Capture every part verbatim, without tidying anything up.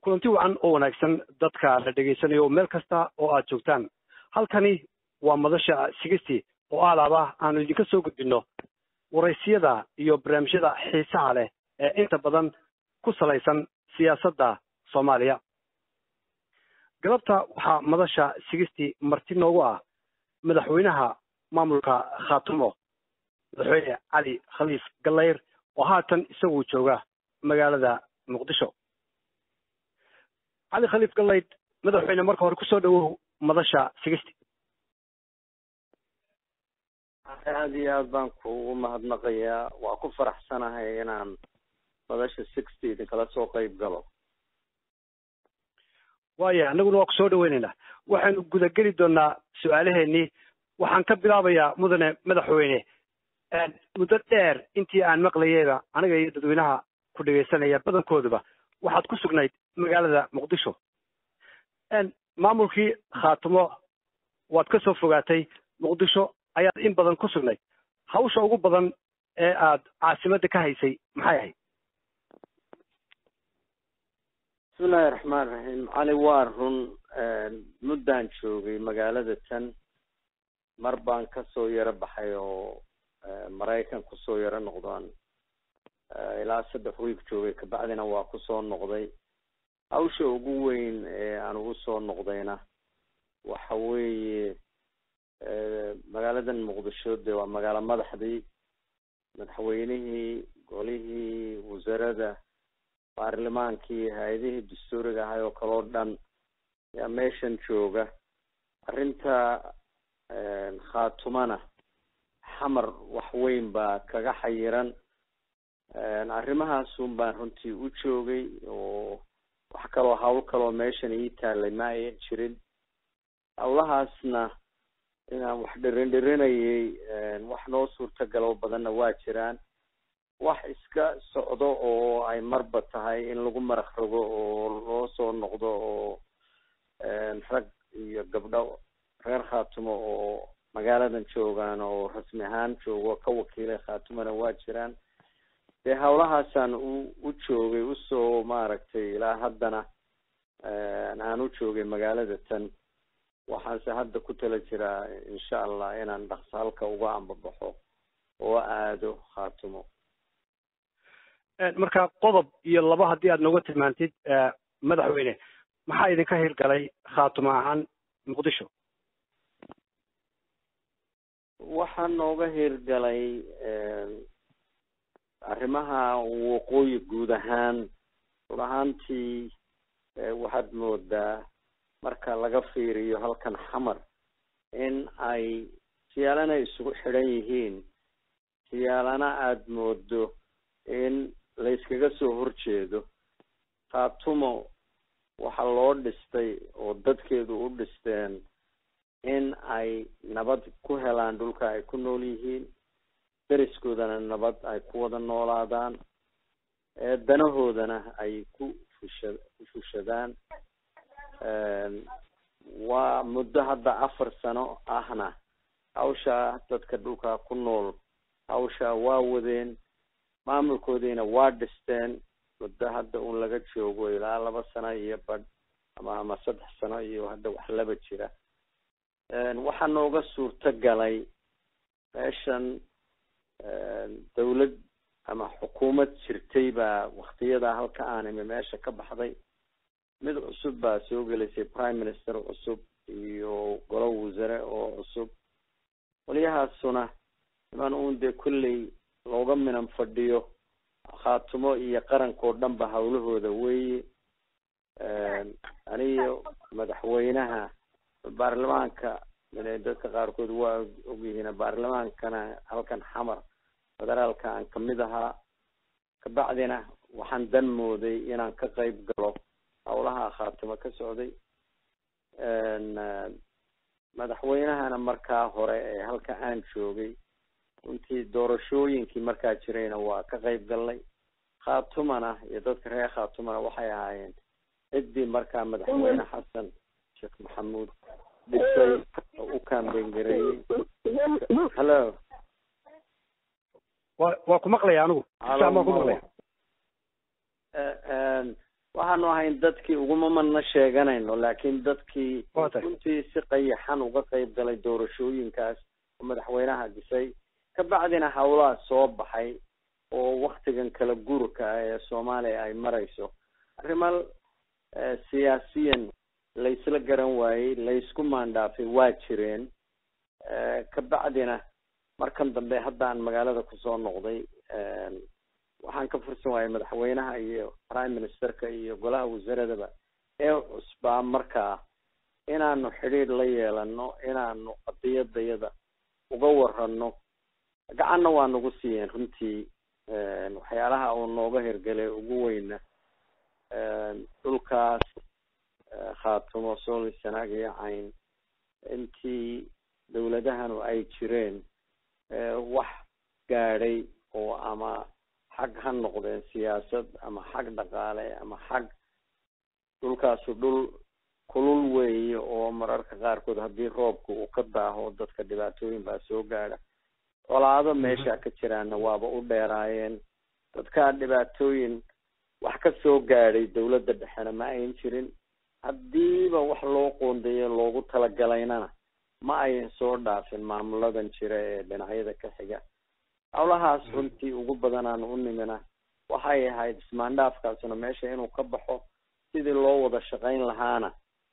kulanti wacan oo wanaagsan dadka la dhageysanayo meel kasta oo aad joogtaan halkani waa madasha sixty oo alaaba aanu idinka soo gudbino waraysiyada iyo barnaamijyada xiisaha leh ee inta badan ku salaysan siyaasadda Soomaaliya. galabta waxaa madasha sixty marti noogu ah madaxweynaha maamulka Khaatumo madaxweyne Cali Khaliif Gallayr oo haatan isagu jooga magaalada Muqdisho. علي خليف قليد مدحوينا marka hore ku soo dhawow madasha sixty. aad iyo aad baan ku mahadnaqayaa waa ku faraxsanahay inaan madasha sixty idin kala soo qayb galo. waaya anaguna waa ku soo dhaweynaynaa waxaanu guda geli doonaa su'aalaheennii waxaan ka bilaabayaa mudane madaxweyne muddo dheer intii aan maqlayayba aniga iyo dadweynaha ku dhageysanaya badankooduba waxaad ku sugnayd magaalada Muqdisho en maamulkii Khaatumo waad ka soo fogaatay Muqdisho ayaad in badan ku sugnayd hawsha ugu badan ee aad caasimadda ka haysay maxay ahayd? bismillaahi raxmaani raxiim. cali waa run muddaan joogay magaalada tan mar baan ka soo yaro baxay oo Maraykan ku soo yaro noqdaan ilaa saddex wiig joogay kabacdina waa ku soo noqday. hawsha ugu weyn ee aan ugu soo noqdayna waxa weeye magaaladan Muqdisho dee waa magaalo madaxdii madaxweynihii golihii wasaaradda baarlamaankii hay'adihii dastuuriga ahaa oo kale oo dhan yaa meeshan jooga. arrinta Khaatumana xamar wax weyn baa kaga xayiran arrimahaas un baan runtii u joogay oo wax kaloo hawl kaloo meeshan ii taalay ma ayan jirin. hawlahaasna inaan wax dhirin dhirinayay wax noo suurtagalo badanna waa jiraan wax iska socdo oo ay marba tahay in lagu maraq rogo oo loo soo noqdo oo rag iyo gabdho reer Khaatumo oo magaaladan joogaan oo rasmi ahaan joogo ka wakiilay Khaatumana waa jiraan. dee hawlahaasaan u u joogay usoo maaragtay ilaa haddana aan u joogay magaalada tan waxaanse hadda ku tala jiraa insha allah inaan dhaqso halka uga ambabaxo oo aado Khaatumo. marka qodob iyo laba haddii aad nooga tilmaantid madaxweyne maxaa idinka hirgalay Khaatumo ahaan Muqdisho? waxaa nooga hirgalay arrimaha waqooyi guud ahaan run ahaantii waxaad moodaa marka laga fiiriyo halkan xamar in ay siyaalana isugu xidhan yihiin siyaalana aada moodo in la iskaga soo horjeedo. Khaatumo waxaa loo dhistay oo dadkeedu u dhisteen in ay nabad ku helaan dhulka ay ku nool yihiin dariskoodana nabad ay ku wada noolaadaan danahoodana ay ku fusha ku fushadaan. waa muddo hadda afar sano ahna hawsha dadka dhulka ku nool hawsha waa wadeen maamulkoodiina waa dhisteen muddo hadda un laga joogo ilaa laba sano iyo badh ama ama saddex sano iyo hadda wax laba jira. waxaa nooga suurto galay meeshan dawlad ama xukuumad jirtay baa waqtiyada halka aan imi meesha ka baxday mid cusub baa soo gelisay prime minister cusub iyo golo wasaare oo cusub. waliyahaasuna iman uun dee kulley looga minan fadhiyo Khaatumo iyo qarankoo dhan ba hawlahooda weeye. aniyo madaxweynaha baarlamaanka dadka qaarkood waa ogyihiin baarlamaankana halkan xamar federaalka aan kamid ahaa kabacdina waxaan dan mooday inaan ka qayb galo hawlaha Khaatumo ka socday. madaxweynahana markaa hore ee halka aan joogay intii doorashooyinkii markaa jirayna waa ka qayb galnay. Khaatumana iyo dadka reer Khaatumana waxay ahaayeen ciddii markaa madaxweyne xasan sheekh maxamuud dhisay oo u kaambeyn gareeyay. hello waa waa ku maqlaya anigu waa ku maqlaya waxaanu ahayn dadkii uguma madna sheeganayno laakiin dadkii runtii si qayaxan uga qayb galay doorashooyinkaas oo madaxweynaha dhisay kabacdina hawlaha soo baxay oo waktigan kala gurka ah ee Soomaaliya ay marayso arrimal siyaasiyan laysla garan waayay laysku maandhaafay waa jireen kabacdina markan dambe haddaan magaalada kusoo noqday waxaan ka fursan waayay madaxweynaha iyo prime ministerka iyo golaha wasaaradaba ee cusbaa markaa inaanu xidhiidh la yeelano inaanu qadiyadayada uga warano gacanna waa nagu siiyeen runtii waxyaalaha uu nooga hirgalay ugu weyna dhulkaas khaatumo sool sanaag iyo cayn intii dawladahanu ay jireen wax gaadhay oo ama xag ha noqdeen siyaasad ama xag dhaqaale ama xag dhulkaasu dhul kulul weeye oo mararka qaarkood haddii roobka uu ka daaho dadka dhibaatooyin baa soo gaadha colaado meesha ka jiraana waaba u dheeraayeen dadka dhibaatooyin wax ka soo gaadhay dawladda dhexena ma ayn jirin haddiiba wax loo qoondeeyo loogu talagalayna ma ayan soo dhaafin maamuladan jira ee dhinacyada ka xiga hawlahaas runtii ugu badanaan u nimina waxay ahayd ismaandhaafkaasuna meesha inuu ka baxo sidii loo wada shaqayn lahaana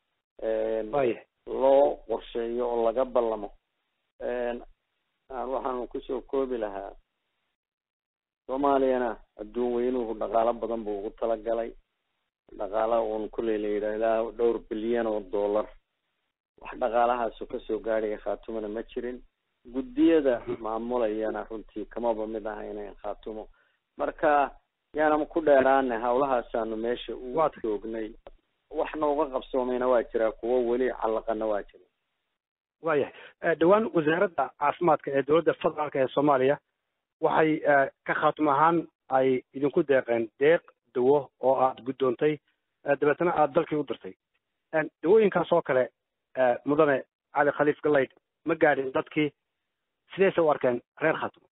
loo qorsheeyo oo laga ballamo waxaanu kusoo koobi lahaa soomaaliyana adduun weynuhu dhaqaalo badan buu ugu talagalay dhaqaala uun kuley la yidhaahdaa dhowr bilyan oo dollar wax dhaqaalahaasu kasoo gaadhaya khaatumana ma jirin guddiyada maamulayana runtii kamaba mid ahayna khaatumo marka yaanama ku dheeraana hawlahaasaanu meesha u joognay waxna uga qabsoomayna waa jiraa kuwo weli calaqana waa jira waayahay dhawaan wasaaradda caafimaadka ee dowladda federaalka ee Soomaaliya waxay ka khaatum ahaan ay idinku deeqeen deeq dawo oo aad guddoontay dabeetana aad dalkii u dirtay dawooyinkaas oo kale mudane cali khaliif galayd ma gaadhin dadkii sidayse u arkeen reer khaatum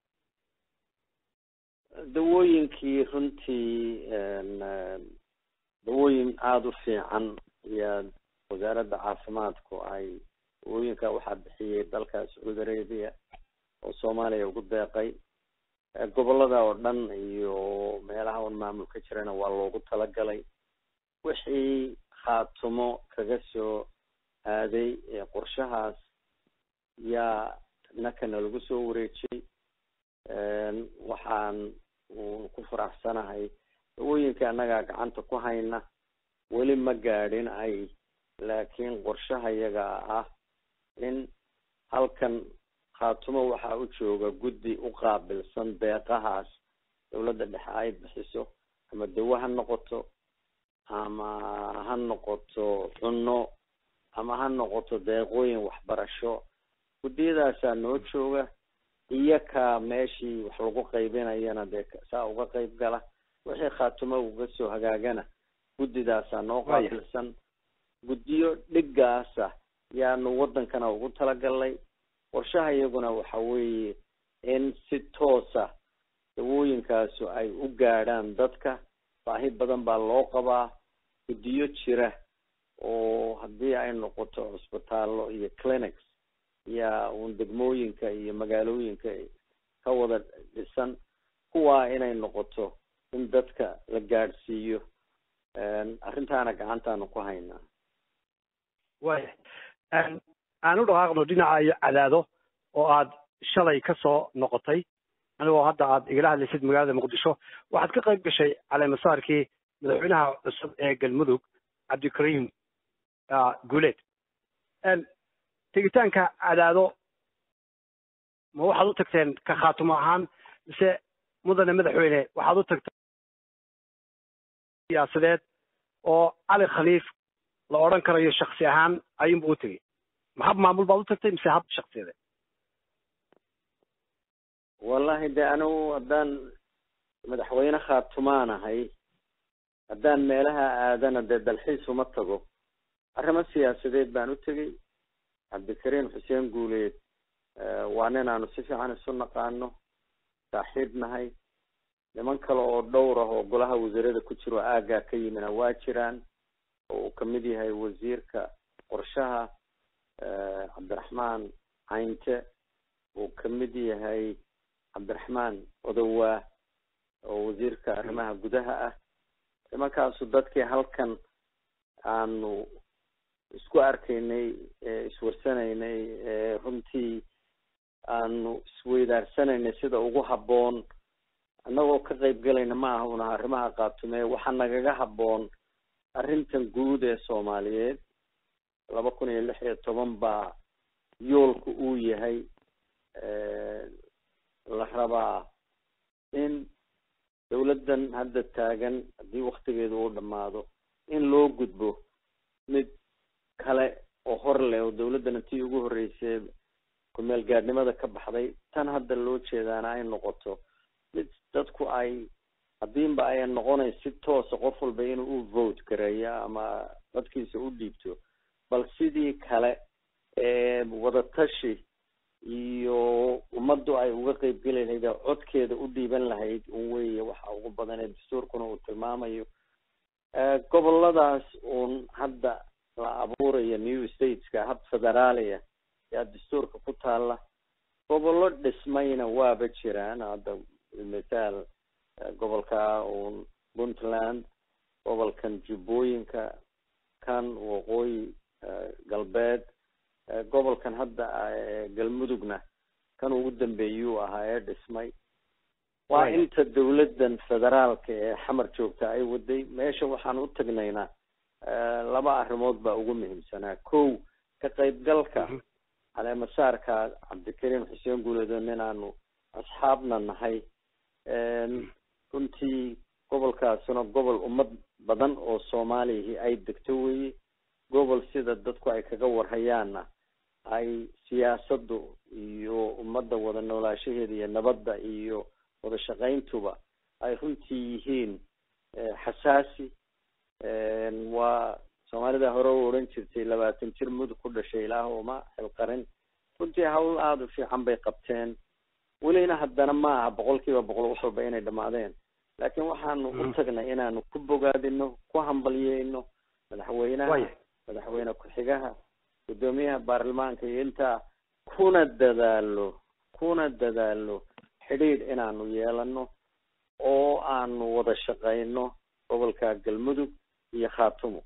dawooyinkii runtii dawooyin aada u fiican iyo wasaaradda caafimaadku ay dawooyinka waxaa bixiyey dalka Sacuudi Arabia oo Soomaaliya ugu deeqay gobolada oo dhan iyo meelaha uu maamul ka jirana waa loogu talagalay wixii khaatumo kaga soo aaday qorshahaas yaa nakana lagu soo wareejiyay waxaan ku faraxsanahay dawooyinka annaga gacanta ku hayna weli ma gaadhin ay laakiin qorshaha iyaga ah in halkan khaatumo waxaa u jooga guddi u qaabilsan deeqahaas dawladda dhexe ay bixiso ama dawo ha noqoto ama ha noqoto cunno ama ha noqoto deeqooyin waxbarasho guddiyadaasaa noo jooga iyaka meeshii wax lagu qaybinayana dee saa uga qayb gala wixii khaatumo uga soo hagaagana guddidaasaa noo qaabilsan guddiyo dhigaasa yaanu wadankana ugu talagalnay qorshaha iyaguna waxa weeye in si toosa dawooyinkaasu ay u gaadhaan dadka baahi badan baa loo qabaa guddiyo jira oo haddii ay noqoto cusbitaallo iyo clinics yaa uun degmooyinka iyo magaalooyinka ka wada dhisan kuwaa inay noqoto in dadka la gaadhsiiyo arrintaana gacantaanu ku haynaa waaya aan u dhaqaaqno dhinaca iyo cadaado oo aad shalay ka soo noqotay anigoo hadda aad igala hadlaysid magaalada muqdisho waxaad ka qayb gashay caleemasaarkii madaxweynaha cusub ee galmudug cabdikariim guuleed tegitaanka cadaado ma waxaad u tagteen ka khaatumo ahaan mise mudane madaxweyne waxaad u tagtay siyaasadeed oo cali khaliif la odhan karayo shaksi ahaan ayuunba u tegey maxab maamul baad u tagtay mise hab shaksiyadeed wallahi de anigu haddaan madaxweyne khaatumaan ahay haddaan meelaha aadana dee dalxiis uma tago arrimo siyaasadeed baan u tegey cabdikariim xuseen guuleed waa nin aanu si fiican isu naqaano saaxiib nahay niman kale oo dhowr ah oo golaha wasiirada ku jiro aagaa ka yimina waa jiraan oo uu kamid yahay wasiirka qorshaha cabdiraxmaan caynte uu kamid yahay cabdiraxmaan odowaa oo wasiirka arrimaha gudaha ah nimankaasu dadkii halkan aanu isku arkaynay iswarsanaynay runtii aanu isweydaarsanayna sida ugu habboon annagoo ka qayb galayna ma aha una arrimaha qaatume waxaa nagaga habboon arrintan guud ee soomaaliyeed laba kun iyo lix iyo toban baa yoolku uu yahay la rabaa in dawladdan hadda taagan haddii waktigeedu uu dhamaado in loo gudbo mid kale oo hor leh oo dawladdan intii ugu horreysay kumeel gaadhnimada ka baxday tan hadda loo jeedaana ay noqoto mid dadku ay haddiinba ayan noqonayn si toosa qof walba inuu u vote gareeya ama codkiisa u dhiibto bal sidii kale ee wadatashi iyo ummaddu ay uga qayb geli lahayd oo codkeeda u dhiiban lahayd un weeye waxa ugu badan ee dastuurkuna uu tilmaamayo goboladaas uun hadda la abuurayo new stateska hab federaaliya yaa dastuurka ku taala gobollo dhismayna waaba jiraan hadda mithaal gobolka uun puntland gobolkan jubbooyinka kan waqooyi galbeed gobolkan hadda galmudugna kan ugu dambeeyuu ahaa ee dhismay waa inta dawladdan federaalka ee xamar joogta ay waday meesha waxaan u tagnaynaa laba arrimood baa ugu muhiimsanaa kow ka qaybgalka caleemasaarka cabdikariim xuseen guuleedo nin aanu asxaabna nahay runtii gobolkaasuna gobol ummad badan oo soomaaliyahii ay degto weye gobol sida dadku ay kaga warhayaanna ay siyaasaddu iyo ummadda wada noolaashaheeda iyo nabadda iyo wada shaqayntuba ay runtii yihiin xasaasi waa soomaalida hore u odhan jirtay labaatan jir mudug ku dhashay ilaah uma xilqarin runtii hawl aada u fiican bay qabteen welina haddana ma aha boqol kiiba boqol wax walba inay dhamaadeen laakiin waxaanu u tagnay inaanu ku bogaadino ku hambalyeyno madaxweynaha madaxweyne ku-xigaha guddoomiyaha baarlamaanka iyo intaa kuna dadaalo kuna dadaalo xidhiidh inaanu yeelano oo aanu wada shaqayno gobolka galmudug iyo khaatumo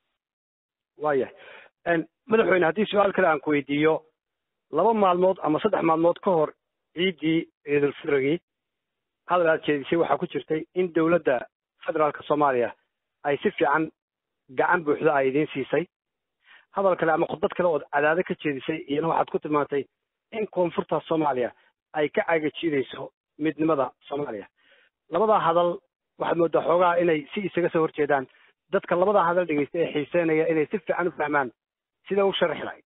waayahay madaxweyne haddii su-aal kale aan ku weydiiyo laba maalmood ama saddex maalmood ka hor ciiddii ciidulfitrigii hadal aad jeedisay waxaa ku jirtay in dawladda federaalka soomaaliya ay si fiican gacan buuxda ay idiin siisay hadal kale ama khudbad kale ood cadaado ka jeedisay iyana waxaad ku tilmaantay in koonfurta soomaaliya ay ka cagajiidayso midnimada soomaaliya labadaa hadal waxaad moodaa xoogaa inay si isaga soo horjeedaan dadka labadaa hadal dhegeysta ee xiiseynaya inay si fiican u fahmaan sida u sharxi lahayd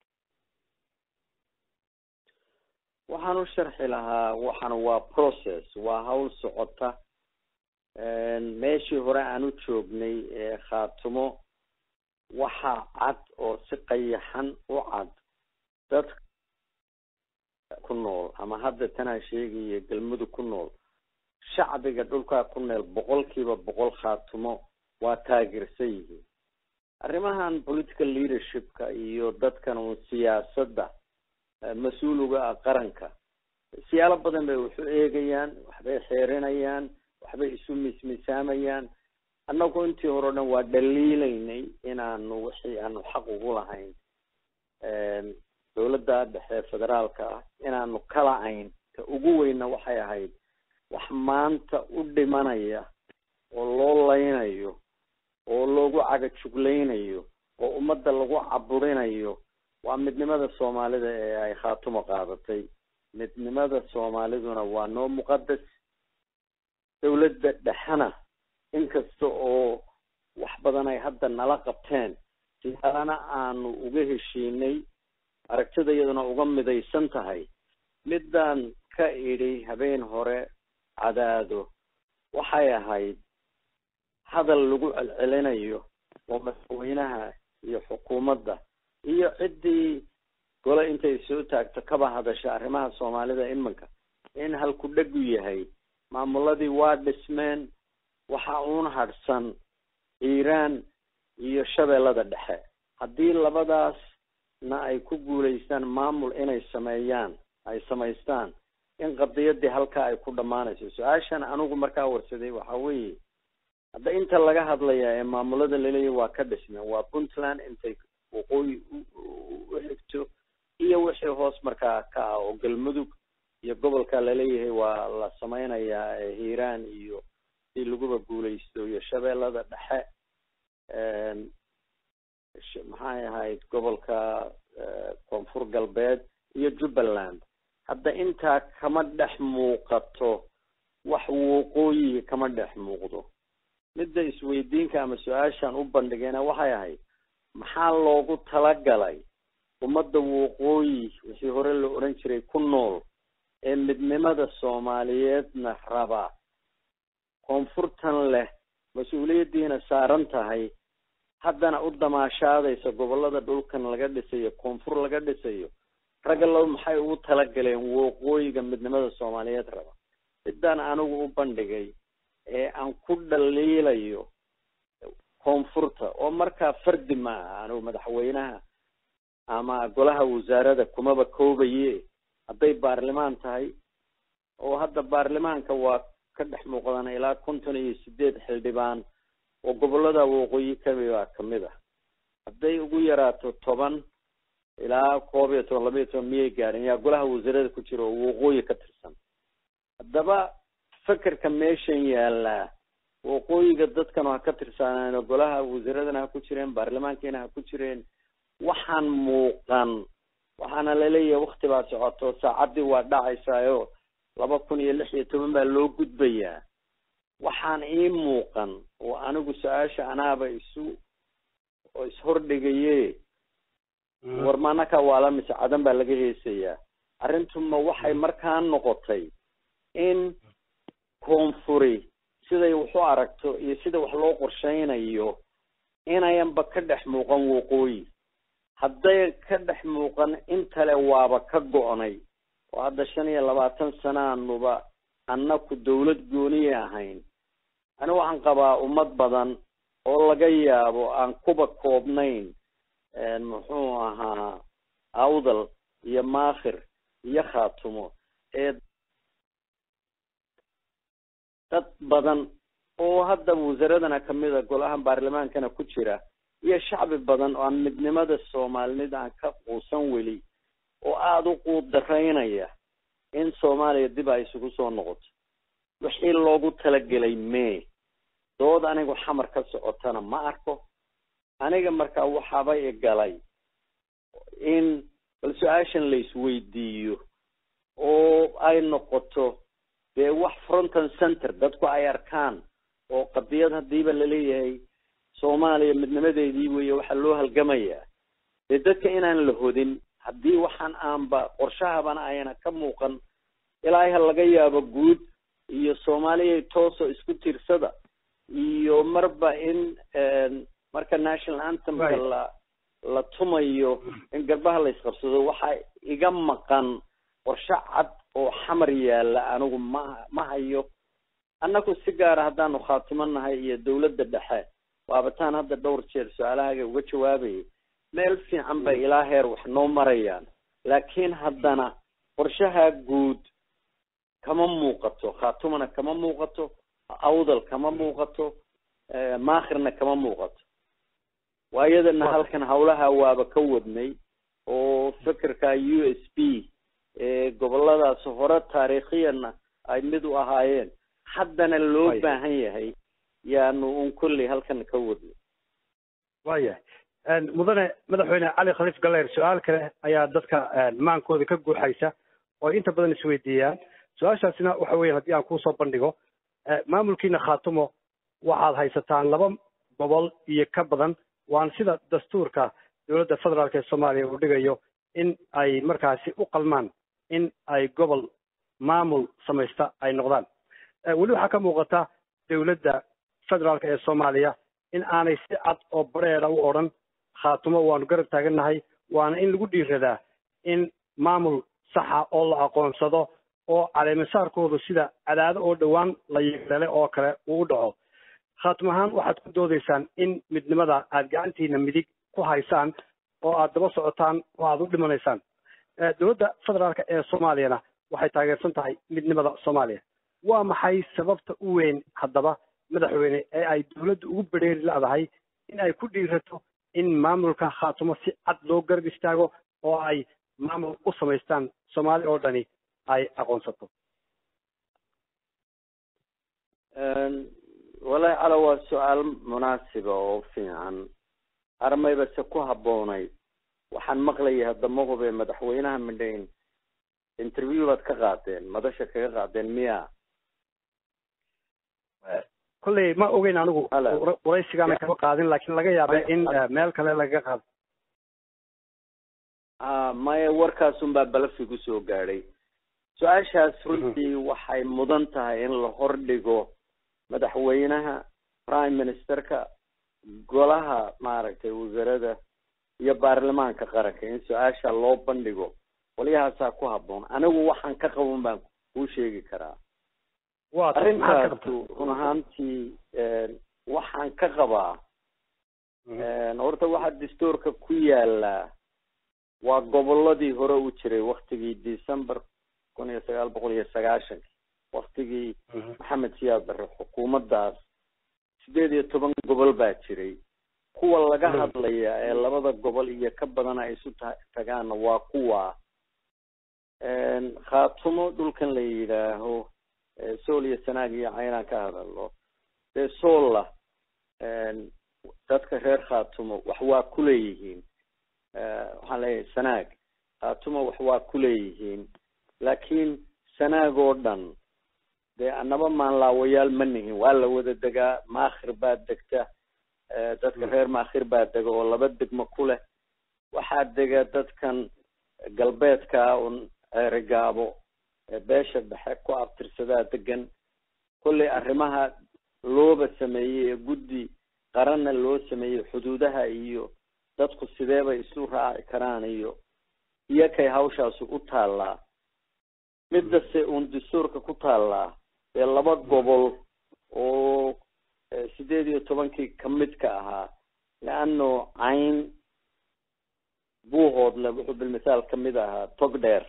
waxaan u sharxi lahaa waxana waa process waa hawl socota meeshii hore aan u joognay ee khaatumo waxaa cad oo si qayaxan u cad dad ku nool ama hadda tanaa sheegaya galmudug ku nool shacbiga dhulkaa ku nool boqolkiiba boqol khaatumo waa taageersan yihiin arrimahan political leadershipka iyo dadkan uun siyaasadda mas-uuliga ah qaranka siyaalo badan bay waxu eegayaan waxbay xeerinayaan waxbay isu mismisaamayaan annagu intii hore o dhan waa dhaliilaynay inaanu wixii aanu xaq ugu lahayn dawladda dhexe federaalka ah inaanu kala-ayn ka ugu weyna waxay ahayd wax maanta u dhimanaya oo loo laynayo oo loogu cagajuglaynayo oo ummadda lagu caburinayo waa midnimada soomaalida ee ay khaatumo qaadatay midnimada soomaaliduna waa noo muqadas dawladda dhexena inkasta oo wax badan ay hadda nala qabteen siyaalana aanu uga heshiinay aragtida iyaduna uga midaysan tahay midaan ka idhi habeen hore cadaado waxay ahayd hadal lagu celcelinayo oo madaxweynaha iyo xukuumadda iyo ciddii gole intay soo taagto kaba hadasha arrimaha soomaalida iminka in halku dhegu yahay maamuladii waa dhismeen waxa uun hadhsan hiiraan iyo shabeellada dhexe haddii labadaasna ay ku guulaystaan maamul inay sameeyaan ay samaystaan in qadiyadii halkaa ay ku dhammaanayso su-aashan anigu markaa warsaday waxa weeye hadda inta laga hadlaya ee maamulada laleeyahay waa ka dhismeen waa puntland intay waqooyi u xigto iyo wixii hoos markaa ka ah oo galmudug iyo gobolka laleeyahay waa la sameynayaa hiiraan iyo si laguba guulaysto iyo shabeellada dhexe maxay ahayd gobolka koonfur galbeed iyo jubbaland hadda intaa kama dhex muuqato wax waqooyi kama dhex muuqdo midda isweydiinka ama su-aashaan u bandhigayna waxay ahayd maxaa loogu talagalay ummadda waqooyi wixii hore la odhan jiray ku nool ee midnimada soomaaliyeedna raba koonfurtan leh mas-uuliyaddiina saaran tahay haddana u damaashaadaysa gobollada dhulkan laga dhisayo koonfur laga dhisayo ragalow maxay ugu talagaleen waqooyiga midnimada soomaaliyeed raba midaan anigu u bandhigay ee aan ku dhaliilayo koonfurta oo markaa fardi ma aha anigu madaxweynaha ama golaha wasaarada kumaba koobaye hadday baarlamaan tahay oo hadda baarlamaanka waa ka dhex muuqdaan ilaa konton iyo sideed xildhibaan oo gobollada waqooyi kamida kamid ah hadday ugu yaraato toban ilaa koob iyo toban laba iyo toban miyay gaarin yaa golaha wasaarada ku jira oo waqooyi ka tirsan haddaba fakerka meeshan yaallaa waqooyiga dadkan ha ka tirsanaan golaha wasaaradana ha ku jireen baarlamaankiina ha ku jireen waxaan muuqan waxaana laleeyahay wakti baa socoto saacaddii waa dhacaysaayo laba kun iyo lix iyo toban baa loo gudbayaa waxaan ii muuqan oo anigu su-aasha anaaba isu oo ishordhigaye war maanaka waa la mise cadan baa laga heesayaa arrintuma waxay markaa noqotay in koonfuri siday wax u aragto iyo sida wax loo qorshaynayo inayanba ka dhex muuqan waqooyi hadday ka dhex muuqan intale waaba ka go-nay oo hadda shan iyo labaatan sanaanuba annaku dawlad gooniye ahayn anigu waxaan qabaa ummad badan oo laga yaabo aan kuba koobnayn muxuu ahaa awdal iyo maakhir iyo khaatumo ee dad badan oo hadda wasaaradana kamida golaha baarlamaankana ku jira iyo shacbi badan oo aan midnimada soomaalinida aan ka quusan weli oo aada u quudaraynaya in soomaaliya dib ay isugu soo noqoto wixii loogu talagelay mee dood anigu xamar ka socotana ma arko aniga markaa waxaaba igalay in bal su-aashan la isweydiiyo oo ay noqoto dee wax fronton center dadku ay arkaan oo qadiyad hadiiba laleeyahay soomaaliya midnimadeedii weeye waxaa loo halgamayaa dee dadka inaan la hodin haddii waxaan aanba qorshahabana ayna ka muuqan ilaahay ha laga yaabo guud iyo soomaaliya toosoo isku tiirsada iyo marba in marka national anthemka la la tumayo in garbaha la isqabsado waxaa iga maqan qorshe cad oo xamar yaalla anigu ma ma hayo annaku si gaara haddaanu khaatimanahay iyo dawladda dhexe waabataan hadda dhowr jeer su-aalahaaga uga jawaabayay meel fiican bay ilaa heer wax noo marayaan laakiin haddana qorshaha guud kama muuqato khaatumana kama muuqato awdal kama muuqato maakhirna kama muuqato waayadana halkan hawlaha waaba ka wadnay oo fikirka u s b ee goboladaas hore taariikhiyana ay mid u ahaayeen haddana loo baahan yahay yaanu un kolley halkan ka wadnay waayahay mudane madaxweyne cali khaliif galeer su-aal kale ayaa dadka maankooda ka guuxaysa oo inta badan isweydiiyaan su-aashaasina waxa weya haddii aan kuusoo bandhigo maamulkiina khaatumo waxaad haysataan laba gobol iyo ka badan waan sida dastuurka dowladda federaalk ee soomaaliya uu dhigayo in ay markaasi u qalmaan in ay gobol maamul samaysta ay noqdaan weli waxaa ka muuqata dowladda federaalk ee soomaaliya in aanay si cad oo bareera u odhan khaatumo waanu garab taagannahay waana in lagu dhiiradaa in maamul saxa oo la aqoonsado oo caleemasaarkoodu sida cadaado oo dhowaan la yeelay oo kale uu dhaco khaatimo ahaan waxaad ku doodaysaan in midnimada aad gacantiina midig ku haysaan oo aad daba socotaan oo aad u dhimanaysaan dowladda federaalka ee soomaaliyana waxay taageersan tahay midnimada soomaaliya waa maxay sababta u weyn haddaba madaxweyne ee ay dowladdu ugu bedheeri leedahay in ay ku dhiirato in maamulka khaatimo si cad loo garab istaago oo ay maamul u samaystaan soomaali oo dhani ay aqoonsato walahi cala waa su-aal munaasiba oo fiican armayba se ku habboonayd waxaan maqlayay hadda ma hube madaxweynaha midhayn interview baad ka qaadeen madasha kaga qaadeen miya kolley ma ogeyn anigu waraysigaana kama qaadin laakiin laga yaabay in meel kale lagaga qaado maya warkaasun baa balafi kusoo gaadhay su-aashaas runtii waxay mudan tahay in la hordhigo madaxweynaha prime ministerka golaha maaragtay wasarada iyo baarlamaanka qaranka in su-aasha loo bandhigo qolyahaasaa ku habboon anigu waxaan ka qaban baan kuu sheegi karaa arrintaasu run ahaantii waxaan ka qabaa horta waxaa dastuurka ku yaalaa waa goboladii hore u jiray waktigii december kun iyo sagaal boqol iyo sagaashanki waktigii maxamed siyaad barre xukuumaddaas sideed iyo toban gobol baa jiray kuwa laga hadlaya ee labada gobol iyo ka badan ay isu tagaana waa kuwa khaatumo dhulkan la yidhaaho sool iyo sanaag iyo caynaan ka hadalno dee soolla dadka reer khaatumo wax waa kuleeyihiin waxaan leeyahay sanaag khaatumo wax waa kuleeyihiin laakiin sanaag oo dhan dee annaba maanlaawayaal ma nihin waa la wada degaa maakhir baa degta dadka reer maakhir baa dega oo laba degmo ku leh waxaa dega dadkan galbeedka un ceerigaabo beesha dhexe ku abtirsadaa degan kolley arrimaha looba sameeyey ee guddi qaranna loo sameeyey xuduudaha iyo dadku sideebay isu raaci karaan iyo iyo kay hawshaasu u taallaa middase uun dastuurka ku taallaa ee laba gobol oo sideed iyo tobankii kamidka ahaa leano cayn buuhoodle wuxuu bilmithaal kamid ahaa tog dheer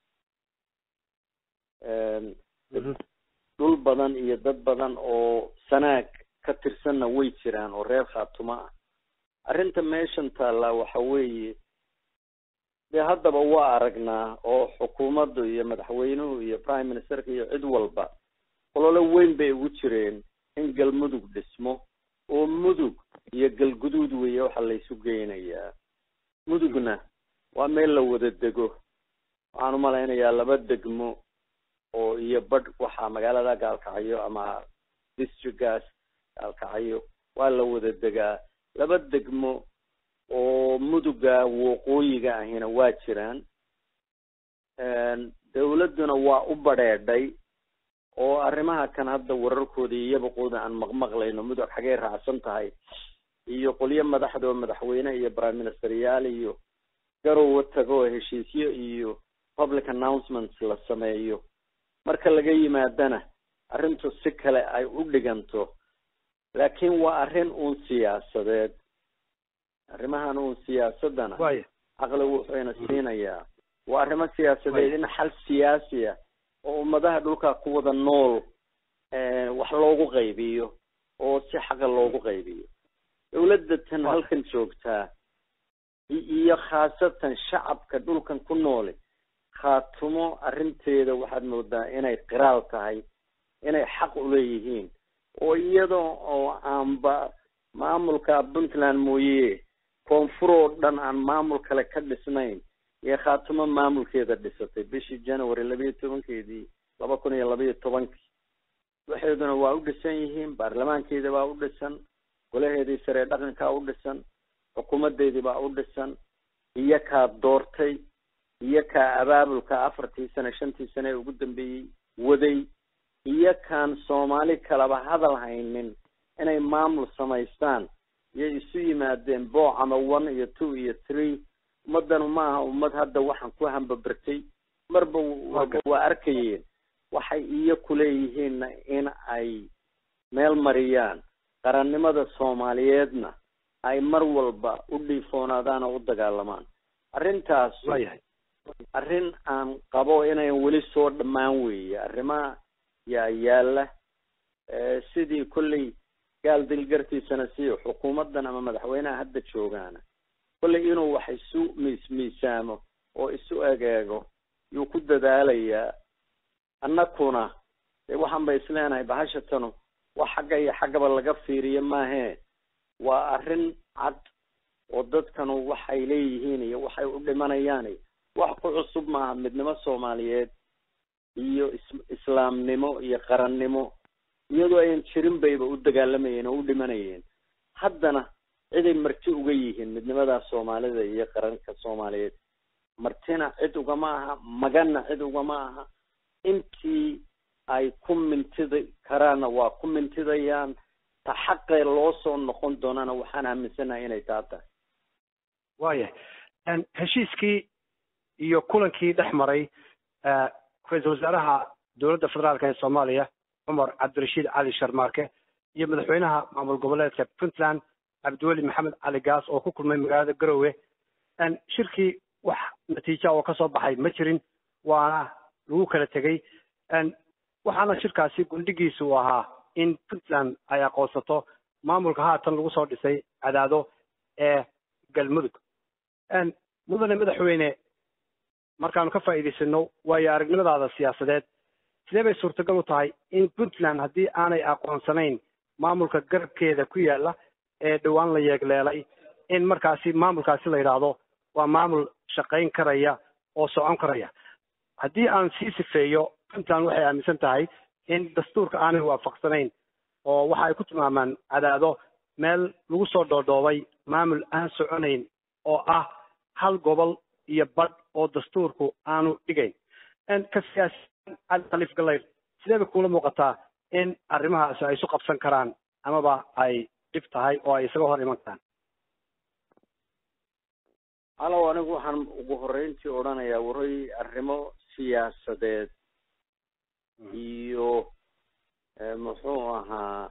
dhul badan iyo dad badan oo sanaag ka tirsanna way jiraan oo reer khaatumo ah arrinta meeshan taallaa waxa weeye dee haddaba waa aragnaa oo xukuumaddu iyo madaxweynuhu iyo prime ministerka iyo cid walba olole weyn bay ugu jireen in galmudug dhismo oo mudug iyo galguduud weeye waxa laysu geynayaa mudugna waa meel la wada dego waxaan umalaynayaa laba degmo oo iyo badh waxaa magaalada gaalkacyo ama districtgaas gaalkacyo waa la wada degaa laba degmo oo muduga waqooyiga ahina waa jiraan dawladduna waa u badheedhay oo arrimaha kan hadda wararkooda iyo yabaqooda aan maqmaqlayno mudug xagee raacsan tahay iyo qolyo madaxdoo madaxweyne iyo prime ministeryaal iyo garowa tago heshiisyo iyo public announcements la sameeyo marka laga yimaadana arrintu si kale ay u dhiganto laakiin waa arrin uun siyaasadeed arrimahan uun siyaasadana caqli wuxuuna siinayaa waa arrimo siyaasadeed in xal siyaasi ah oo ummadaha dhulka ku wada nool wax loogu qaybiyo oo si xaqa loogu qaybiyo dawladda tan halkan joogtaa iyo khaasatan shacabka dhulkan ku noole khaatumo arrinteeda waxaad moodaa inay qiraal tahay inay xaq uleeyihiin oo iyada oo aanba maamulka puntland mooye koonfur oo dhan aan maamul kale ka dhisnayn iyo khaatumo maamulkeeda dhisatay bishii january labayo tobankeedii laba kun iyo labayo tobankii waxeeduna waa u dhisan yihiin baarlamaankeeda baa u dhisan golaheedii sare dhaqankaa u dhisan xukuumadeedii baa u dhisan iyo kaa doortay iyo kaa abaabulka afartii sane shantii sane ee ugu dambeeyey waday iyo kaan soomaali kalaba hadal haynin inay maamul samaystaan iyay isu yimaadeen boocama one iyo two iyo three ummadanu ma aha ummad hadda waxaan ku hambabirtay marba waa arkayeen waxay iyo kuleeyihiin in ay meel mariyaan qarannimada Soomaaliyeedna ay mar walba u dhiifoonaadaan oo u dagaalamaan arrintaas arrin aan qabo inay weli soo dhamaan weeye arrimaha yaa yaala sidii kulli gaal dilgartiisana si xukuumadan ama madaxweynaha hadda joogaana kulli inuu wax isu miismiisaamo oo isu egeego yuu ku dadaalayaa annakuna waxaan bay isleenahay bahashatanu wax xagga iyo xaggaba laga fiiriyo maahe waa arrin cad oo dadkanu waxay leeyihiin iyo waxay u dhimanayaan wax ku cusub maaha midnimo Soomaaliyeed iyo islaamnimo iyo qarannimo iyadoo ay jirin bayba u dagaalamayeen oo u dhimanayeen haddana ciday marti uga yihiin midnimada Soomaalida iyo qaranka Soomaaliyeed martina cid uga maaha magana cid uga maaha intii ay ku mintida karana waa ku mintidayaan ta xaqay loo soo noqon doonana waxaan aaminsanahay inay taata waayahay an heshiiskii iyo kulankii dhexmaray ra'iisul wasaaraha dowladda federaalka ee Soomaaliya Umar Cabdirashiid Cali Sharmaarke iyo madaxweynaha maamul goboleedka Puntland Cabdiweli Maxamed Cali Gaas oo ku kulmay magaalada Garowe an shirkii wax natiijo oo ka soo baxay ma jirin waana lagu kala tagay an waxaana shirkaasi gundhigiisu ahaa in Puntland ay aqoonsato maamulka haatan lagu soo dhisay cadaado ee galmudug an mudane madaxweyne markaanu ka faa'iideysano waayo aragnimadaada siyaasadeed sidee bay suurtagal u tahay in Puntland haddii aanay aqoonsanayn maamulka garabkeeda ku yaala ee dhawaan la yeegleelay in markaasi maamulkaasi la yiraahdo waa maamul shaqayn karaya oo socon karaya haddii aan sii sifeeyo Puntland waxay aaminsan tahay in dastuurka aanay waafaqsanayn oo waxa ay ku tilmaamaan cadaado meel lagu soo dhoodhoobay maamul aan soconayn oo ah hal gobol iyo badh oo dastuurku aanu dhigayn in ka siyaasiyan Cali Khaliif Galeyr sidee bay kula muuqataa in arrimahaas ay isu qabsan karaan amaba ay dhib tahay oo ay isaga hor iman karaan alo anigu waxaan ugu horreyntii odhanayaa waray arrimo siyaasadeed iyo muxuu ahaa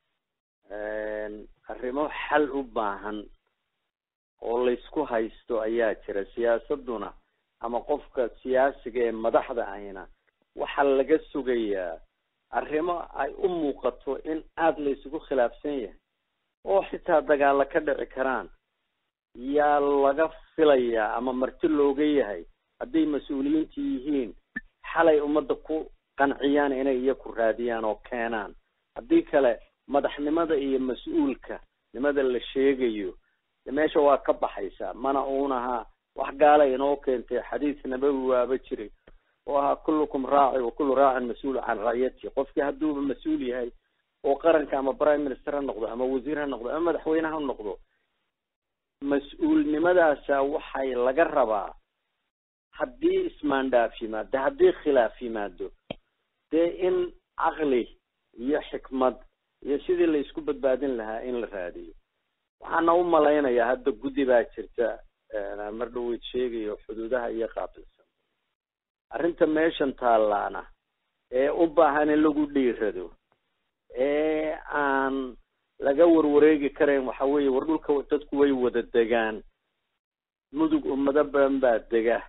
arrimo xal u baahan oo la isku haysto ayaa jira siyaasaduna ama qofka siyaasiga ee madaxda ahina waxa laga sugayaa arrimo ay u muuqato in aad la isugu khilaafsan yahay oo xitaa dagaal ka dhici karaan yaa laga filayaa ama marti looga yahay haddii mas'uuliyiintu yihiin xalay ummadda ku qanciyaan inay iyagu raadiyaan oo keenaan haddii kale madaxnimada iyo mas-uulka nimada la sheegayo meesha waa ka baxaysa mana uunaha wax gaala inoo keentay xadiis nabawi waaba jiray oo ahaa kullukum raaci wa kullu raacin mas-uul can raciyati qofkii hadduuba mas-uul yahay oo qaranka ama prime minister ha noqdo ama wasiir ha noqdo ama madaxweyne ha noqdo mas-uulnimadaasa waxay laga rabaa haddii ismaandhaaf yimaado haddii khilaaf yimaado dee in caqli iyo xikmad iyo sidii la isku badbaadin lahaa in la raadiyo waxaana u malaynayaa hadda guddi baa jirta mar dhaweyd sheegayo xuduudaha iyo qaabilsan arrinta meeshan taalaana ee u baahan in lagu dhiirado ee aan laga warwareegi karayn waxa weeye war dhulka dadku way wada degaan mudug ummado badan baa dega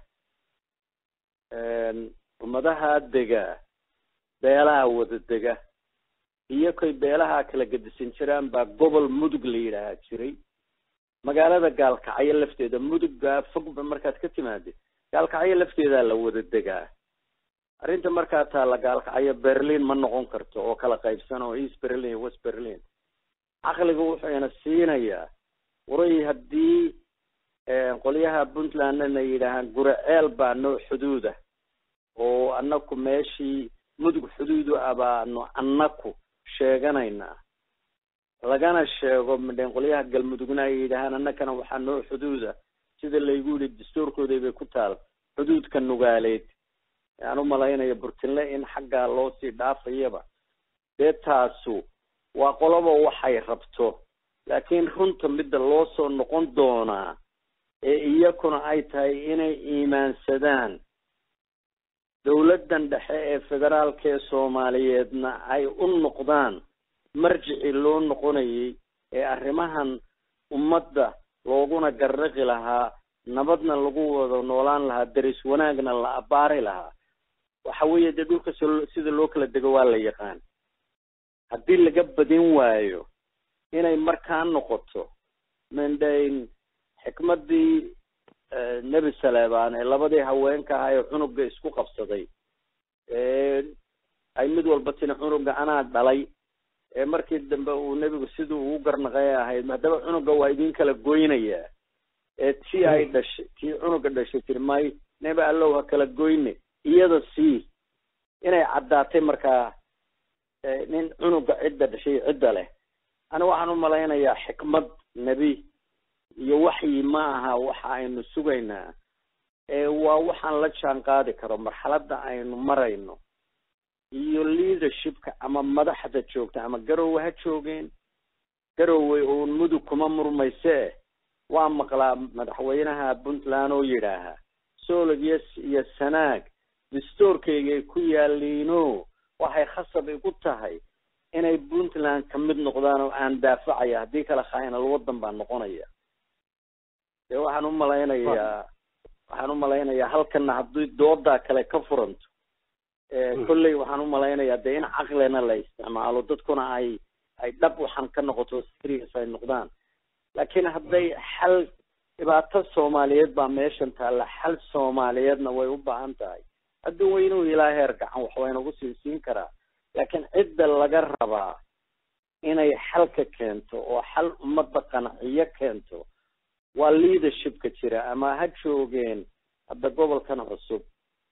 ummadaha dega beelaha wada dega iyo kay beelaha kala gadisan jiraan baa gobol mudug la yidhaahaa jiray magaalada gaalkacyo lafteeda mudugga fogba markaad ka timaadid gaalkacyo lafteedaa la wada degaa arrinta markaa taala gaalkacyo berlin ma noqon karto oo kala qaybsan oo east berlin iyo west berlin caqliga wuxuuna siinayaa waray haddii qolyaha Puntlandna yidhaahaan guraceel baa noo xuduuda oo annaku meeshii mudug xuduudu abaano annaku sheeganaynaa lagana sheego mideen qolyaha galmudugna ay yidhaahaan annakana waxaa noo xuduuda sida laygu yidhi dastuurkooda bay ku taal xuduudka nugaaleed aan u malaynayo burtinle in xaggaa loo sii dhaafayaba dee taasu waa qoloba waxay rabto laakiin runta midda loo soo noqon doonaa ee iyakuna ay tahay inay iimaansadaan dowladdan dhexe ee federaalka ee Soomaaliyeedna ay u noqdaan marjici loo noqonayay ee arrimahan ummadda looguna garraqi lahaa nabadna lagu wada noolaan lahaa daris wanaagna la abaari lahaa waxa weeye dee dhulka sida loo kala dego waa la yaqaan haddii laga badin waayo inay markaa noqoto mandayn xikmadii nebi Saleebaan ee labadii haweenka ahaa ee cunuga isku qabsaday ee ay mid walba tina cunuga anaa dhalay ee markii dambe uu nebigu siduu ugu garnaqay ahayd madaba cunuga waa idin kala goynaya ee tii ay dhashay tii cunuga dhashay tirmay nebi allow ha kala goyne iyada si inay caddaatay markaa nin cunuga cidda dhashay cidda leh ana waxaan u malaynayaa xikmad nebi iyo waxyi ma aha waxa aynu sugaynaa ee waa waxaan la jaan qaadi karo marxaladda aynu marayno iyo leadershipka ama madaxda joogta ama garowe ha joogeen garowe oo mudug kuma murmayse waa maqlaa madaxweynaha Puntland oo yiraaha soologiyas iyo sanaag dastuurkayga ku yaaliino waxay khasab igu tahay inay Puntland ka mid noqdaan oo aan daafacaya haddii kala khayna wadan baan noqonaya ee waxaan u malaynayaa waxaan u malaynayaa halkan haddii dooda kale ka furanto ee kulley waxaan u malaynayaa de in aqlena la isticmaalo dadkuna ay ay dhab waxaan ka noqoto serious ay noqdaan laakiin hadday xal dhibaato Soomaaliyeed baa meeshan taala xal Soomaaliyeedna way u baahan tahay haddii weynu ilaa heer gacan wax weyn ugu siin karaa laakiin cidda laga rabaa inay xalka keento oo xal ummadda qanciyo keento waa leadershipka jira ama ha joogeen hadda gobolkan cusub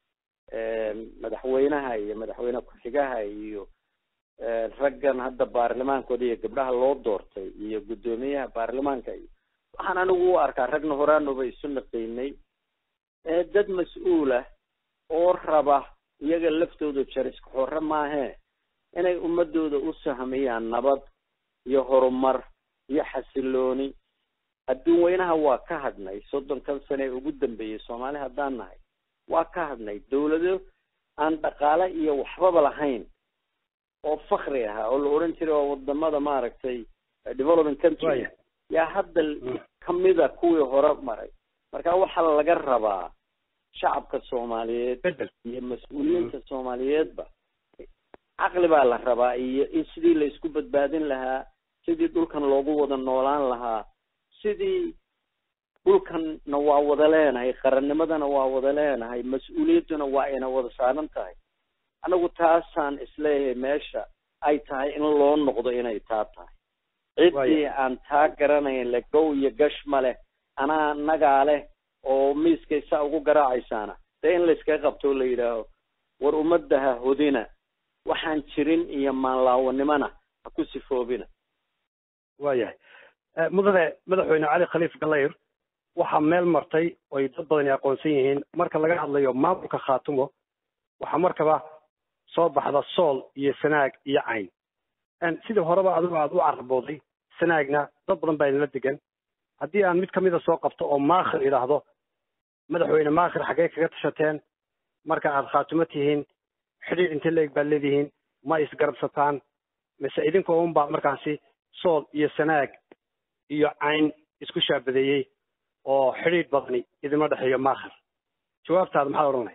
madaxweynaha iyo madaxweyne ku-xigaha iyo raggan hadda baarlamaankooda iyo gabdhaha loo doortay iyo guddoomiyaha baarlamaanka iyo waxaan anigu u arkaa ragna horaanooba isu naqaynay ee dad mas-uul ah oo raba iyaga laftooda jariska xorre maahee inay ummadooda u sahmiyaan nabad iyo horumar iyo xasilooni adduun weynaha waa ka hadnay soddonkan sane ee ugu dambeeyay Soomaali haddaan nahay waa ka hadnay dawlado aan dhaqaale iyo waxbaba lahayn oo fakri ah oo la oran jiray wadamada maaragtay development country yaa hadda kamida kuwii hore maray marka waxa laga rabaa shacabka Soomaaliyeed iyo mas'uuliyiinta Soomaaliyeedba aqli baa la rabaa iyo in sidii la isku badbaadin lahaa sidii dhulkan loogu wada noolaan lahaa sidii dhulkanna waa wada leenahay qarannimadana waa wada leenahay mas-uuliyaduna waa ina wada saaran tahay anagu taasaan isleeyahay meesha ay tahay in loo noqdo inay taa tahay ciddii aan taa garanayn le gow iyo gash ma leh anaa nagaa leh oo miiskaysa ugu garaacaysaana dee in layskaga qabto la yidhaaho war ummadaha hodina waxaan jirin iyo maanlaawanimana ha ku sifoobina waayahay mudane madaxweyne cali khaliif galayr waxaa meel martay oo ay dad badani aqoonsan yihiin marka laga hadlayo maamulka khaatumo waxaa markaba soo baxda sool iyo sanaag iyo cayn sidii horeba adigu aad u carabooday sanaagna dad badan baa idinla degan haddii aan mid kamida soo qabto oo maakhir idhaahdo madaxweyne maakhir xaggee kaga tashateen marka aad khaatumo tihiin xidhiir intee leeg baad leedihiin ma isgarabsataan mise idinkoo un baa markaasi sool iyo sanaag iyo cayn isku shaabadeeyey oo xidhiir badani idinma dhexeeyo maakhir jawaabtaada maxaad odhanay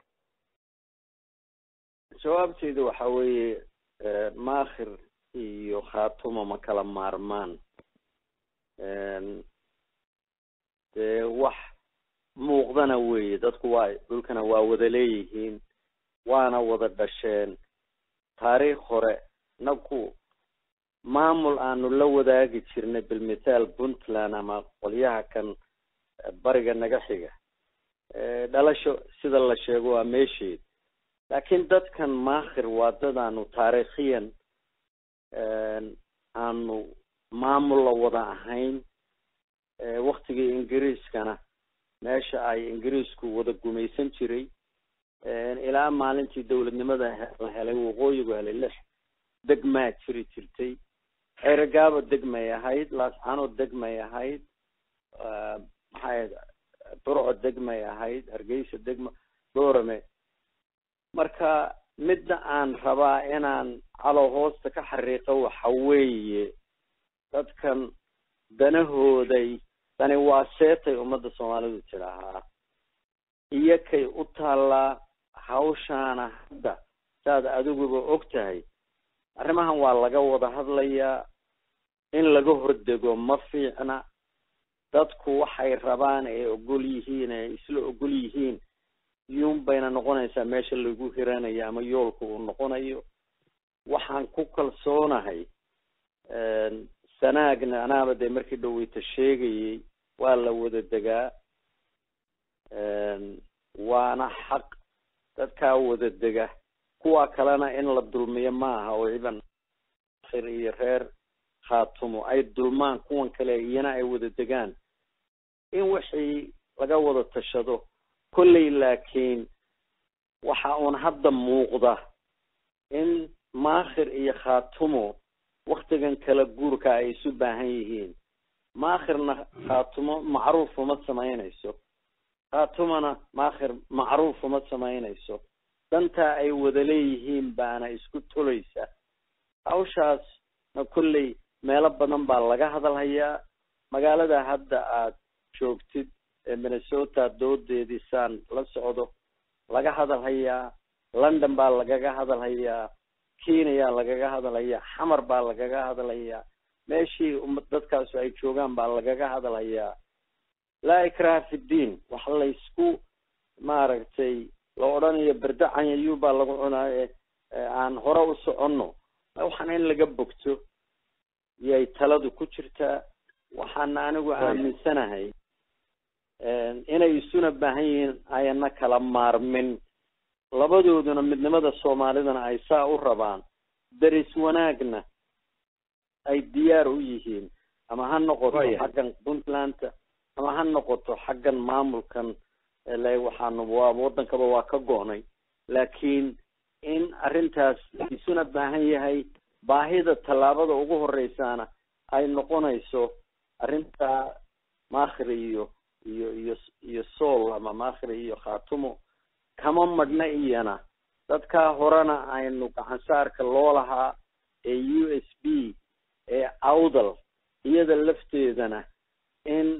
jawaabteedu waxa weeye maakhir iyo khaatumo ma kala maarmaan dee wax muuqdana weeye dadku waa dhulkana waa wada leeyihiin waana wada dhasheen taariikh hore naku maamul aanu la wadaagi jirnay bilmithaal Puntland ama qolyaha kan bariga naga xiga dhalasho sida la sheego waa meesheed laakiin dadkan maakhir waa dad aanu taariikhiyan aanu maamul la wada ahayn waqtigii ingiriiskana meesha ay ingiriisku wada gumaysan jiray ilaa maalintii dawladnimada la helay waqooyigu helay lix degmaa jiri jirtay eragaabo degmay ahayd laascaano degmay ahayd maxay burco degmay ahayd hargeysa degma doorame marka midda aan rabaa inaan calo hoosta ka xariiqo waxa weeye dadkan danahooday dani waa seetay ummadda soomaalidu tidhaahaa iyo kay u taallaa hawshaana hadda saad adiguba og tahay arrimahan waa laga wada hadlayaa in laga hordego ma fiicna dadku waxay rabaan ee ogol yihiin ee isla ogol yihiin iyuun bayna noqonaysaa meesha lagu hiranayo ama yoolka uu noqonayo waxaan ku kalsoonahay sanaagna anaaba dee markii dhaweyta sheegayay waa la wada degaa waana xaq dadkaa wada dega kuwa kalena in la dulmiyo maaha oo ciidan khir iyo reer khaatumo ay dulmaan kuwan kale iyana ay wada degaan in wixii laga wada tashado kolley laakiin waxa uun hadda muuqda in maakhir iyo khaatumo waktigan kala guurka ay isu baahan yihiin maakhirna khaatumo macruuf uma samaynayso khaatumana maakhir macruuf uma samaynayso dantaa ay wada leeyihiin baana isku tolaysa hawshaasna kolley meelo badan baa laga hadalhayaa magaalada hadda aad joogtid ee minnesota doodeedii saan la socdo laga hadalhayaa london baa lagaga hadalhayaa kenya lagaga hadalhayaa xamar baa lagaga hadalhayaa meeshii dadkaasu ay joogaan baa lagaga hadalhayaa laa ikraha fi ddiin wax laysku maaragtay la odhanayo berdacanyayuu baa lagu cunaa aan hore u soconno waxaana in laga bogto yay taladu ku jirtaa waxaana anigu aaminsanahay inay isuna baahan yihiin ayana kala maarmin labadooduna midnimada soomaalidana ay saa u rabaan daris wanaagna ay diyaar u yihiin ama ha noqoto xaggan puntlandta ama ha noqoto xaggan maamulkan le waxaanu waa waddankaba waa ka go'nay laakiin in arrintaas isuna baahan yahay baahida tallaabada ugu horeysaana ay noqonayso arrintaa maakhri iyo iyo iyo iyo sool ama maakhri iyo khaatumo kama madhna iyana dadkaa horena aynu gacansaarka loo lahaa ee u s b ee awdal iyada lafteedana in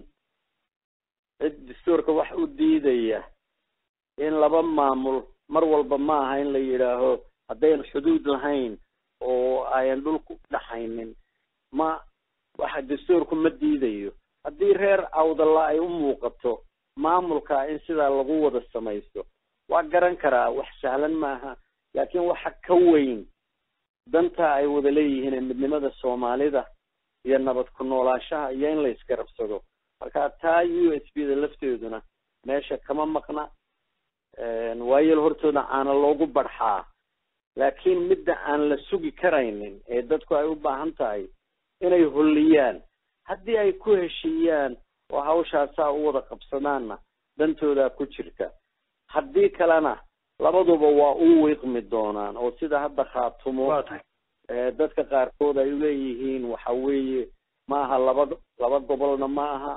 cid dastuurka wax u diidaya in laba maamul mar walba ma aha in la yidhaaho haddayn xuduud lahayn oo ayan dhulku dhaxaynin ma waxa dastuurku ma diidayo haddii reer awdalla ay u muuqato maamulka in sidaa lagu wada samaysto waa garan karaa wax sahlan maaha laakiin waxa ka weyn danta ay wada leeyihiin midnimada soomaalida iyo nabad ku noolaashaha iyo in la isgarabsado marka taa u s b da lafteeduna meesha kama maqna waayeel hortooda aana loogu barxaa laakiin midda aan la sugi karaynin ee dadku ay u baahan tahay inay holliyaan haddii ay ku heshiiyaan oo hawshaasaa u wada qabsadaanna dantoodaa ku jirta haddii kalena labaduba waa u wiiqmi doonaan oo sida hadda khaatumo dadka qaarkood ay uleeyihiin waxa weeye ma aha laba laba gobolna ma aha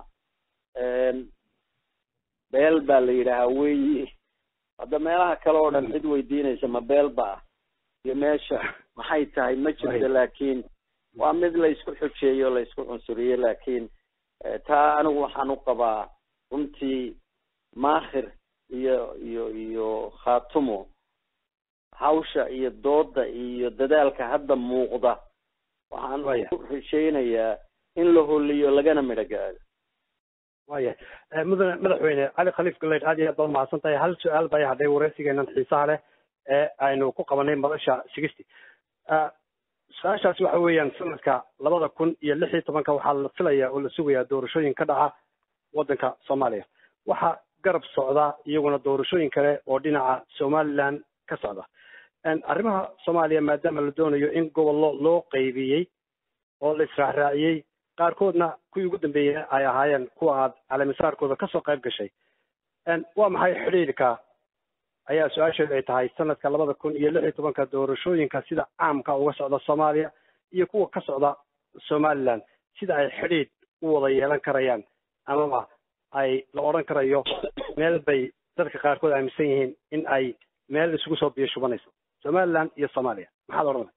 beel baa la yidhaahaa weyi hadda meelaha kale oo dhan cid weydiinaysa ma beel ba iyo meesha maxay tahay ma jirto laakiin waa mid la isku xujeeyo la isku cunsuriyo laakiin taa anigu waxaan u qabaa runtii maakhir iyo iyo iyo khaatumo hawsha iyo dooda iyo dadaalka hadda muuqda waxaan ku rajaynayaa in la holiyo lagana midho gaado waya mudane madaxweyne cali khaliif galeyd aad iyo aad baad mahadsan tahay hal su-aal baa hadhay wareysigeenan xiisaha leh ee aynu ku qabanay madasha sixty su-aashaasi waxa weeyaan sanadka labada kun iyo lix iyo tobanka waxaa la filayaa oo la sugayaa doorashooyin ka dhaca waddanka soomaaliya waxaa garab socda iyaguna doorashooyin kale oo dhinaca somaliland ka socda arrimaha soomaaliya maadaama la doonayo in gobollo loo qaybiyey oo la israacraaciyey qaarkoodna kuwii ugu dambeeyey ay ahaayeen kuwa aad caleemisaarkooda kasoo qayb gashay waa maxay xidhiidhka ayaa su-aasheedu ay tahay sanadka labada kun iyo lix iyo tobanka doorashooyinka sida caamka uga socda soomaaliya iyo kuwa ka socda somaliland sida ay xidhiidh u wada yeelan karayaan amaba ay la odhan karayo meel bay dadka qaarkood aaminsan yihiin in ay meel isugu soo biyo shubanayso somaliland iyo soomaaliya maxaad oranaysaa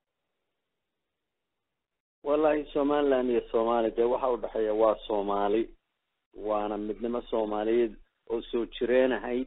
wallahi somaliland iyo soomaaliya dee waxa u dhexeeya waa soomaali waana midnimo soomaaliyeed oo soo jireen ahayd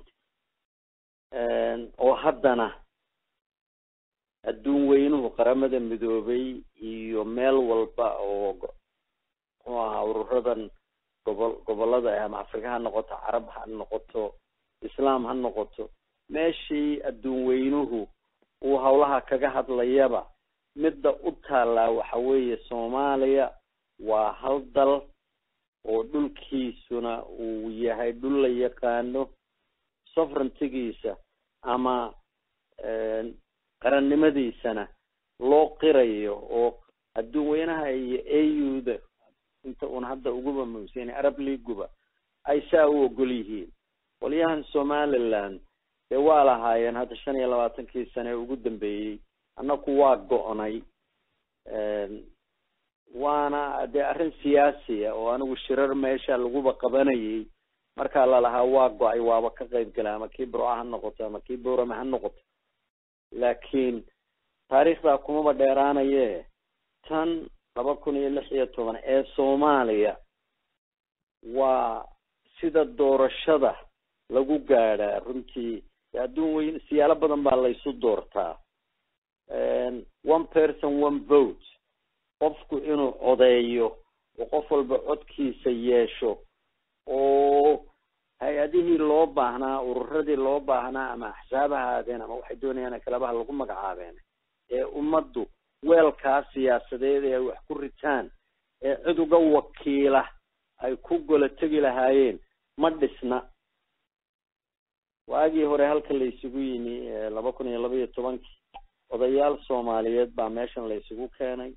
oo haddana adduun weynuhu qaramada midoobay iyo meel walba oo muxuu ahaa ururadan gobol gobolada ama afrika ha noqoto carab ha noqoto islaam ha noqoto meeshii adduun weynuhu uu hawlaha kaga hadlayaba midda u taallaa waxa weeye soomaaliya waa hal dal oo dhulkiisuna uu yahay dhul la yaqaano sovereigntigiisa ama qarannimadiisana loo qirayo oo adduun weynaha iyo A U da inta uun hadda uguba muhiimsan Arab League-guba ay saa u ogol yihiin qolyahan Somaliland ee waa lahaayeen hadda shan iyo labaatankii sano ugu dambeeyay annagu waa go'nay waana dee arrin siyaasi ah oo anigu shirar meesha laguba qabanayay markaa lalahaa waa go-ay waaba ka qayb gala ama kii burca ha noqoto ama kii boorama ha noqoto laakiin taariikhdaa kumaba dheeraanaye tan laba kun iyo lix iyo toban ee soomaaliya waa sida doorashada lagu gaadhaa runtii adduun weyn siyaalo badan baa laysu doortaa one person one vote qofku inuu codeeyo oo qof walba codkiisa yeesho oo hay-adihii loo baahnaa ururadii loo baahnaa ama axsaab ahaadeen ama waxay doonayaan kalabaha lagu magacaabeen ee ummaddu weelkaa siyaasadeed ee ay wax ku ritaan ee cid uga wakiila ay ku gola tegi lahaayeen ma dhisna waagii hore halka la isugu yimi laba kun iyo laba iyo tobankii odayaal soomaaliyeed baa meeshan la isugu keenay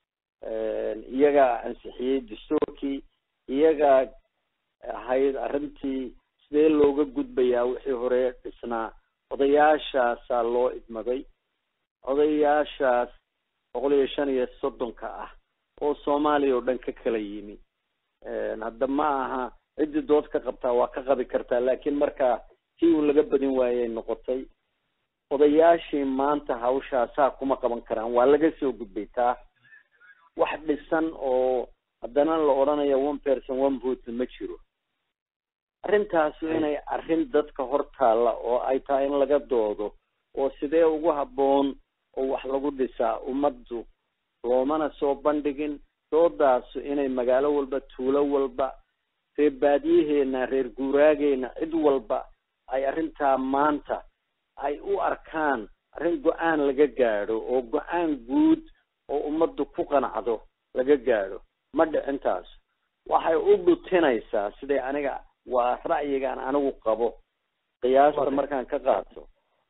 iyagaa ansixiyey dastuurkii iyagaa ahayd arrintii sidee looga gudbayaa wixii hore dhisnaa odayaashaasaa loo idmaday odayaashaas boqol iyo shan iyo soddonka ah oo soomaaliya oo dhan ka kala yimi hadda ma aha ciddii dood ka qabtaa waa ka qabi kartaa laakiin markaa tii uu laga badin waayay noqotay odayaashii maanta hawshaasaa kuma qaban karaan waa laga soo gudbay taa wax dhisan oo haddana la odhanayo one person one vote ma jiro arrintaasu inay arrin dadka hor taalla oo ay tahay in laga doodo oo sidee ugu habboon oo wax lagu dhisaa ummaddu loomana soo bandhigin doodaasu inay magaalo walba tuulo walba reer baadiyaheena reer guuraageena cid walba ay arrintaa maanta ay u arkaan arrin go-aan laga gaadho oo go-aan guud oo ummaddu ku qanacdo laga gaadho ma dhicintaas waxay u dhutinaysaa siday aniga waa ra'yigaan anigu qabo qiyaasta markaan ka qaato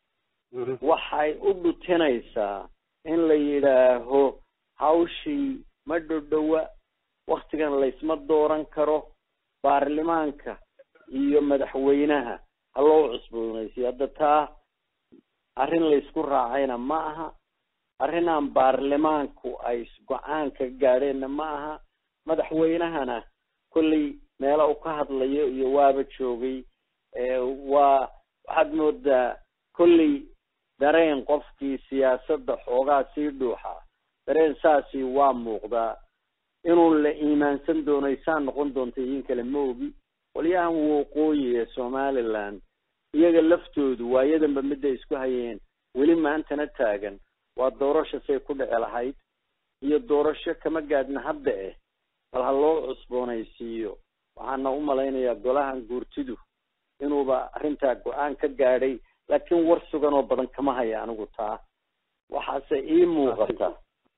waxay u dhutinaysaa in la yidhaaho hawshii ma dhodhowa waktigan laysma dooran karo baarlamaanka iyo madaxweynaha ha loo cusboonaysiyo hadda taa arrin laysku raacayna ma aha arrin aan baarlamaanku ay go-aan ka gaadheenna ma aha madaxweynahana kolley meela uu ka hadlayo iyo waaba joogay waa waxaad moodaa kolley dareen qofkii siyaasadda xoogaa sii dhuuxa dareen saasi waa muuqdaa inuu la iimaansan doono isaan noqon doonta idin kale ma ogi qolyahan waqooyi ee somaliland iyaga laftoodu waayadanba midday isku hayeen weli maantana taagan waa doorasho say ku dhici lahayd iyo doorasho kama gaadhna hadda eh bal ha loo cusboonaysiiyo waxaana u malaynayaa golahan guurtidu inuuba arrintaa go-aan ka gaadhay laakiin war sugan oo badan kama haya anigu taa waxaase ii muuqata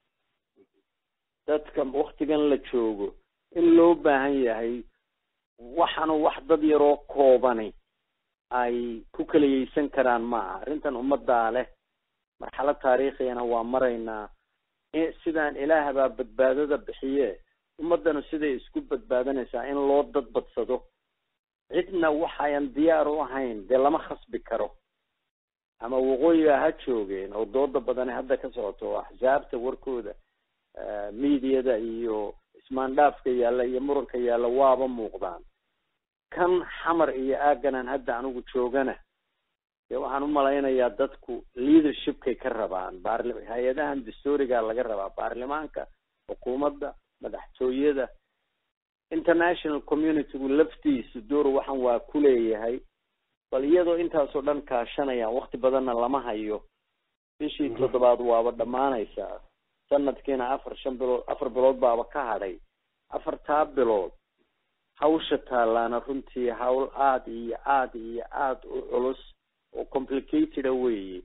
dadka waktigan la joogo in loo baahan yahay waxaanu wax dad yaroo koobani ay ku kaliyeysan karaan maaha arrintan ummaddaa leh marxalad taariikhiyana waa maraynaa sidaan ilaah baa badbaadada bixiye ummaddanu siday isku badbaadanaysaa in loo dad badsado cidna waxayan diyaar u ahayn dee lama khasbi karo ama waqooyiga ha joogeen oo dooda badani hadda ka socoto axsaabta warkooda miidiyada iyo ismaandhaafka yaalla iyo muranka yaalla waaba muuqdaan kan xamar iyo aaganan hadda anigu joogana dee waxaan umalaynayaa dadku leadershipkay ka rabaan baarli hay-adahan dastuuriga laga rabaa baarlamaanka xukuumadda madaxtooyada international communitygu laftiisu door waxan waa ku leeyahay bal iyadoo intaasoo dhan kaashanayaan wakti badanna lama hayo bishii toddobaad waaba dhammaanaysaa sanadkiina afar shan bilood afar bilood baaba ka hadhay afartaa bilood hawsha taalaana runtii hawl aada iyo aada iyo aada u culus oo complicated a weeye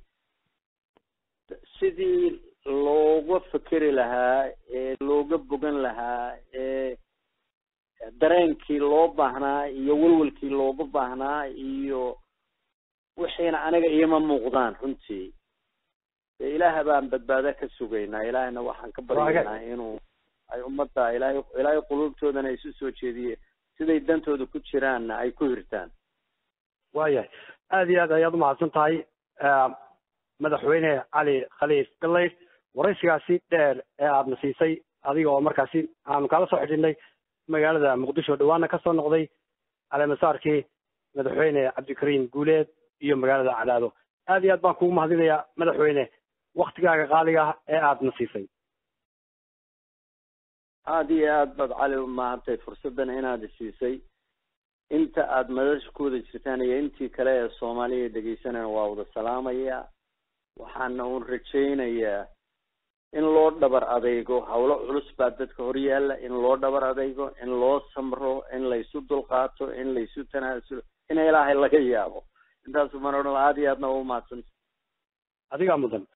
sidii looga fekeri lahaa ee looga bogan lahaa ee dareenkii loo baahnaa iyo welwelkii looga baahnaa iyo wixiina aniga iima muuqdaan runtii dee ilaaha baan badbaado ka sugaynaa ilaahayna waxaan ka baryaynaa inuu ay ummadda ilaahay ilaahay quluubtoodana isu soo jeediye siday dantooda ku jiraanna ay ku hirtaan waayahay aada iyo aad ayaad umahadsan tahay madaxweyne cali khaliif galleyr waraysigaasi dheer ee aadna siisay adiga oo markaasi aanu kala soo xidhiidhnay magaalada muqdisho dhawaana kasoo noqday caleemasaarkii madaxweyne cabdikariim guuleed iyo magaalada cadaado aad iyo aad baan kugu mahadinayaa madaxweyne waktigaaga qaaliga ah ee aadna siisay aada iyo aad baad cali umahadtay fursaddan inaad siisay inta aada madasha ku wada jirtaan iyo intii kale ee soomaaliya dhegeysanaya waa wada salaamaya waxaana uun rajaynayaa in loo dhabar adeygo hawlo culus baa dadka hor yaalla in loo dhabar adeygo in loo samro in laysu dulqaato in laysu tanaasulo in ilaahay laga yaabo intaas uman odhan aada iyo aadna waa umahadsan adigaa mudan